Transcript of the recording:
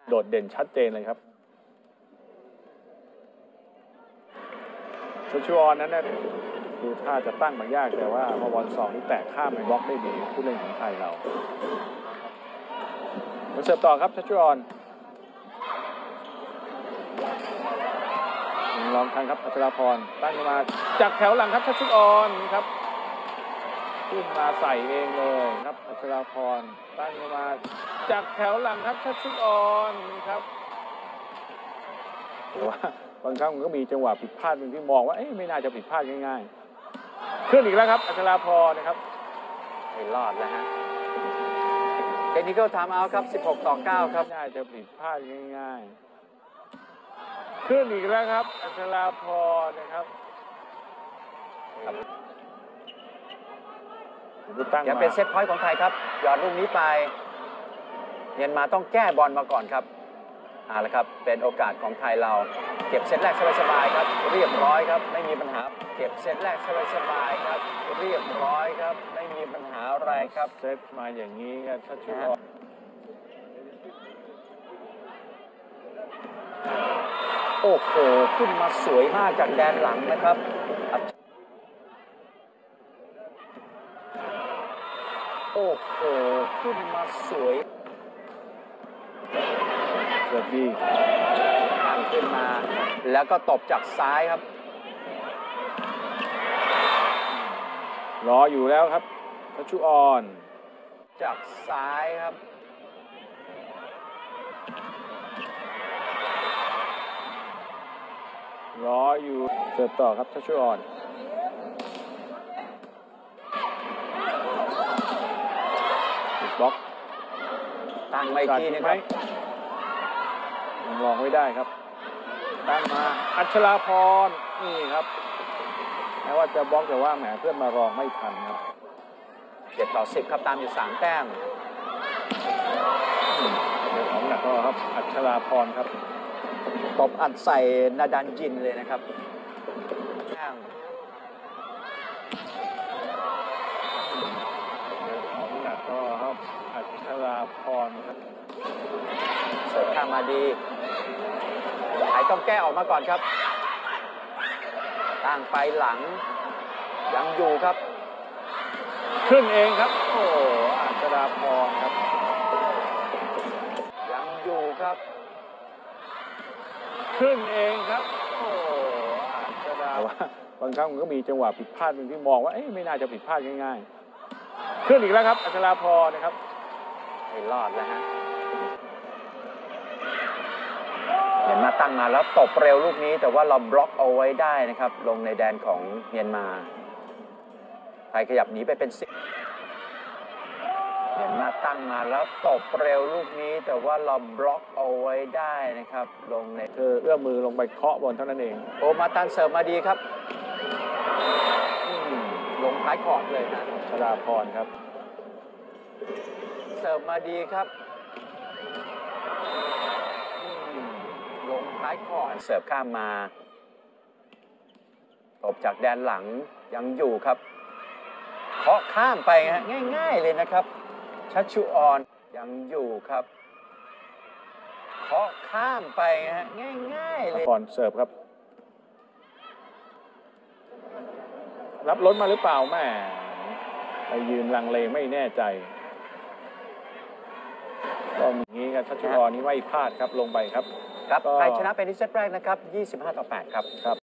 โดดเด่นชัดเจนเลยครับชัชวอนนั้นนะดูท่าจะตั้งมายากแต่ว่าพอบอลสองนี่แตะข้ามในบล็อกได้ดีผู้เล่นของไทยเรามาเสิร์ฟต่อครับชัชวอนลองทันครับอัชราพรตั้งมาจากแถวหลังครับชัชวอนนี่ครับขึ้นมาใส่เองเลยครับอัชราพรตั้งมาจากแถวหลังครับชัชวอนนี่ครับแต่ว่าบางครั้งมันก็มีจังหวะผิดพลาดที่มองว่าไม่น่าจะผิดพลาดง่ายๆขึ้นอีกแล้วครับอัชราพรนะครับไม่รอดแล้วฮะเทคนิคอลไทม์เอาท์ครับ16-9ครับน่าจะผิดพลาดง่ายๆขึ้นอีกแล้วครับอัชราพรนะครับยังเป็นเซตพอยต์ของไทยครับหยอดลูกนี้ไปเมียนมาต้องแก้บอลมาก่อนครับเอาละครับเป็นโอกาสของไทยเราเก็บเซตแรกสบายๆครับเรียบร้อยครับไม่มีปัญหาเก็บเซตแรกสบายๆครับเรียบร้อยครับไม่มีปัญหาอะไรครับเซตมาอย่างนี้ครับชัชวอนโอ้โหขึ้นมาสวยมากจากแดนหลังนะครับโอ้โหขึ้นมาสวยเสิร์ฟดีทางขึ้นมาแล้วก็ตบจากซ้ายครับรออยู่แล้วครับชัชวอนจากซ้ายครับรออยู่เสิร์ฟต่อครับชัชวอนติดบล็อกตั้งไม่ที่นะครับมองไม่ได้ครับตั้งมาอัชราพรนี่ครับแม้ว่าจะบล็อกแต่ว่าแหมเพื่อนมารองไม่ทันครับ 7-10ครับตามอยู่3แต้มของหนักก็ครับอัชราพรครับตบอัดใส่นาดานยินเลยนะครับของหนักก็ครับอัชราพรครับเสิร์ฟข้ามมาดีไทยต้องแก้ออกมาก่อนครับตั้งไปหลังยังอยู่ครับขึ้นเองครับโอ้อัชราพรครับยังอยู่ครับขึ้นเองครับโอ้อัชราว่าบางครั้งมันก็มีจังหวะผิดพลาดที่มองว่าไม่น่าจะผิดพลาดง่ายๆขึ้นอีกแล้วครับอัชราพรนะครับไม่รอดแล้วฮะเมียนมาตั้งมาแล้วตบเร็วลูกนี้แต่ว่าเราบล็อกเอาไว้ได้นะครับลงในแดนของเมียนมาไทยขยับหนีไปเป็น10เมียนมาตั้งมาแล้วตบเร็วลูกนี้แต่ว่าเราบล็อกเอาไว้ได้นะครับลงในเอื้อมมือลงไปเคาะบอลเท่านั้นเองโอมาตันเสิร์ฟมาดีครับลงท้ายขอดเลยนะชลาพรครับเสิร์ฟมาดีครับลงท้ายขอดเสิร์ฟข้ามมาตบจากแดนหลังยังอยู่ครับเคาะข้ามไปฮะง่ายๆเลยนะครับชัชวอนยังอยู่ครับเคาะข้ามไปฮะง่ายๆเลยก่อนเสิร์ฟครับรับล้นมาหรือเปล่าแม่ไปยืนลังเลไม่แน่ใจก็อย่างนี้ครับชัชวอนนี่ไม่พลาดครับลงไปครับไทยชนะเป็นที่เซตแรกนะครับ25-8ครับ